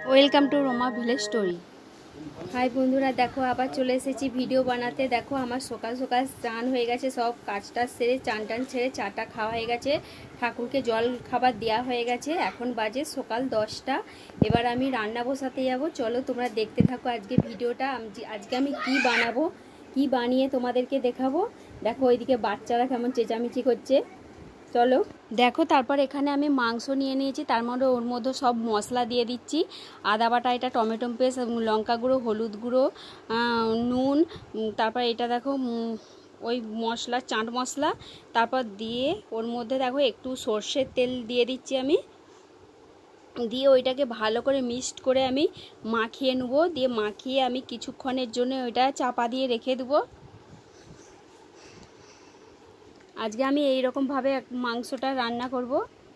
Welcome to Roma village story. Hi বন্ধুরা, দেখো আবার চলে এসেছি ভিডিও বানাতে। দেখো আমার সকাল সকাল স্নান হয়ে গেছে, সব কাজটা সেরে চান টান ছেড়ে চাটা খাওয়া হয়ে গেছে, ঠাকুরকে জল খাবার দেওয়া হয়ে গেছে। এখন বাজে সকাল 10টা। এবার আমি রান্না বসাতে যাব। চলো তোমরা দেখতে থাকো আজকে ভিডিওটা। আজকে আমি কি বানাবো, কি বানিয়ে তোমাদেরকে দেখাবো। দেখো ওইদিকে বাচ্চারা কেমন চেঁচামেচি করছে। চলো দেখো। তারপর এখানে আমি মাংস নিয়ে নিয়েছি, তার মধ্যে ওর মধ্যে সব মশলা দিয়ে দিচ্ছি। আদা বাটা, এটা টমেটো পেস্ট, লঙ্কা গুঁড়ো, হলুদ গুঁড়ো, নুন, তারপর এটা দেখো ওই মশলা, চাট মশলা। তারপর দিয়ে ওর মধ্যে দেখো একটু সর্ষের তেল দিয়ে দিচ্ছি আমি, দিয়ে ওইটাকে ভালো করে মিক্সড করে আমি মাখিয়ে নেবো। দিয়ে মাখিয়ে আমি কিছুক্ষণের জন্য ওইটা চাপা দিয়ে রেখে দেবো। আজকে আমি এই রকমভাবে মাংসটা রান্না করব।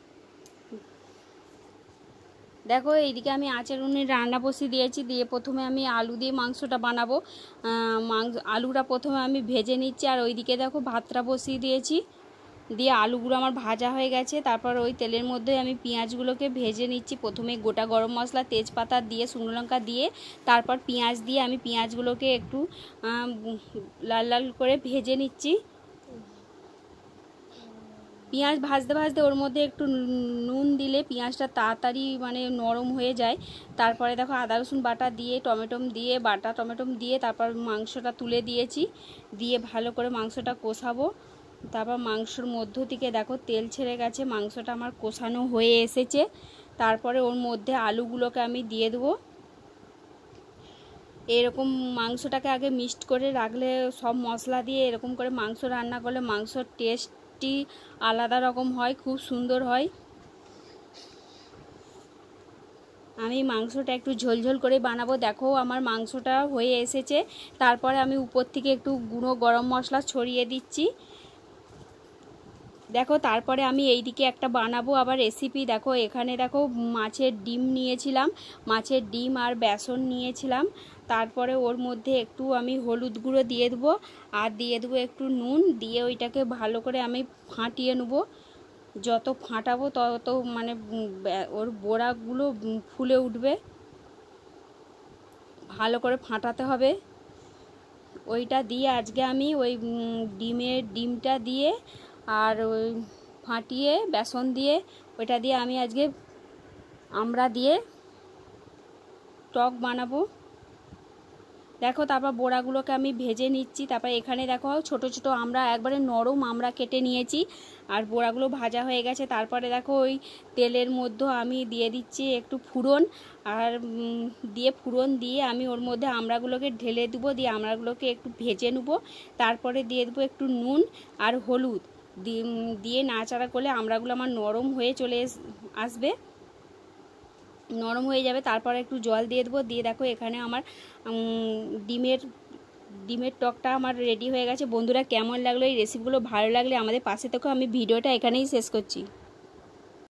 দেখো এইদিকে আমি আঁচের উনুনে রান্না বসিয়ে দিয়েছি। দিয়ে প্রথমে আমি আলু দিয়ে মাংসটা বানাবো। আলুটা প্রথমে আমি ভেজে নিচ্ছি, আর ওইদিকে দেখো ভাতটা বসিয়ে দিয়েছি। দিয়ে আলুগুলো আমার ভাজা হয়ে গেছে। তারপর ওই তেলের মধ্যে আমি পেঁয়াজগুলোকে ভেজে নিচ্ছি। প্রথমে গোটা গরম মশলা, তেজপাতা দিয়ে, শুকনো লঙ্কা দিয়ে, তারপর পেঁয়াজ দিয়ে আমি পেঁয়াজগুলোকে একটু লাল লাল করে ভেজে নিচ্ছি। পেঁয়াজ ভাজতে ভাজতে ওর মধ্যে একটু নুন দিলে পেঁয়াজটা তাড়াতাড়ি মানে নরম হয়ে যায়। তারপরে দেখো আদা রসুন বাটা দিয়ে, টমেটো দিয়ে, বাটা টমেটো দিয়ে, তারপর মাংসটা তুলে দিয়েছি। দিয়ে ভালো করে মাংসটা কষাবো। তারপর মাংসর মধ্য থেকে দেখো তেল ছেড়ে গেছে, মাংসটা আমার কষানো হয়ে এসেছে। তারপরে ওর মধ্যে আলুগুলোকে আমি দিয়ে দেবো। এরকম মাংসটাকে আগে মিক্সড করে রাখলে, সব মশলা দিয়ে এরকম করে মাংস রান্না করলে মাংসর টেস্টটি আলাদা রকম হয়, খুব সুন্দর হয়। আমি মাংসটা একটু ঝোলঝোল করে বানাবো। দেখো আমার মাংসটা হয়ে এসেছে। তারপরে আমি উপর থেকে একটু গুঁড়ো গরম মশলা ছড়িয়ে দিচ্ছি। দেখো তারপরে আমি এইদিকে একটা বানাবো আবার রেসিপি। দেখো এখানে দেখো মাছের ডিম নিয়েছিলাম, মাছের ডিম আর বেসন নিয়েছিলাম। তারপরে ওর মধ্যে একটু আমি হলুদ গুঁড়ো দিয়ে দেবো, আর দিয়ে দেবো একটু নুন। দিয়ে ওইটাকে ভালো করে আমি ফাটিয়ে নেবো। যত ফাটাবো তত মানে ওর বড়াগুলো ফুলে উঠবে। ভালো করে ফাটাতে হবে। ওইটা দিয়ে আজকে আমি ওই ডিমটা দিয়ে আর ওই ফাটিয়ে বেসন দিয়ে, ওইটা দিয়ে আমি আজকে আমড়া দিয়ে টক বানাবো। দেখো তারপর বড়াগুলোকে আমি ভেজে নিচ্ছি। তারপর এখানে দেখো ছোট ছোট আমড়া, একবারে নরম আমড়া কেটে নিয়েছি, আর বড়াগুলো ভাজা হয়ে গেছে। তারপরে দেখো ওই তেলের মধ্যে আমি দিয়ে দিচ্ছি একটু ফুরন, আর ফোড়ন দিয়ে আমি ওর মধ্যে আমড়াগুলোকে ঢেলে দেবো। দিয়ে আমড়াগুলোকে একটু ভেজে নেবো। তারপরে দিয়ে দেবো একটু নুন আর হলুদ দিয়ে নাড়াচাড়া করলে আমড়াগুলো আমার নরম হয়ে চলে আসবে, নরম হয়ে যাবে। তারপরে একটু জল দিয়ে দেবো। দিয়ে দেখো এখানে আমার ডিমের টকটা আমার রেডি হয়ে গেছে। বন্ধুরা কেমন লাগলো এই রেসিপিগুলো? ভালো লাগলে আমাদের পাশে থেকো। আমি ভিডিওটা এখানেই শেষ করছি।